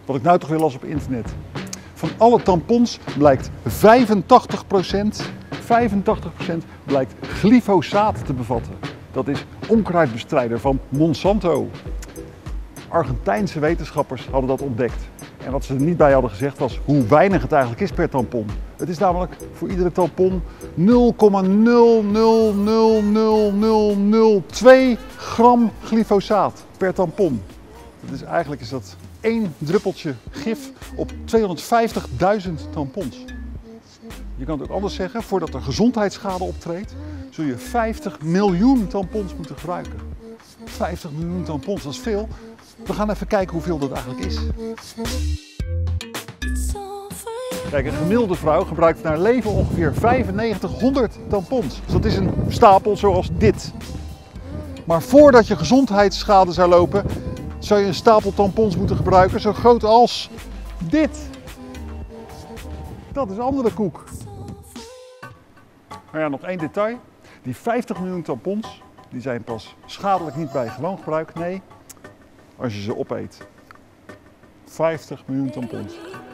Wat ik nou toch weer las op internet. Van alle tampons blijkt 85% blijkt glyfosaat te bevatten. Dat is onkruidbestrijder van Monsanto. Argentijnse wetenschappers hadden dat ontdekt. En wat ze er niet bij hadden gezegd was hoe weinig het eigenlijk is per tampon. Het is namelijk voor iedere tampon 0,0000002 gram glyfosaat per tampon. Dus eigenlijk is dat 1 druppeltje gif op 250.000 tampons. Je kan het ook anders zeggen, voordat er gezondheidsschade optreedt, zul je 50 miljoen tampons moeten gebruiken. 50 miljoen tampons, dat is veel. We gaan even kijken hoeveel dat eigenlijk is. Kijk, een gemiddelde vrouw gebruikt naar leven ongeveer 9500 tampons. Dus dat is een stapel zoals dit. Maar voordat je gezondheidsschade zou lopen, zou je een stapel tampons moeten gebruiken zo groot als dit. Dat is andere koek. Maar ja, nog één detail. Die 50 miljoen tampons, die zijn pas schadelijk niet bij gewoon gebruik. Nee, als je ze opeet. 50 miljoen tampons.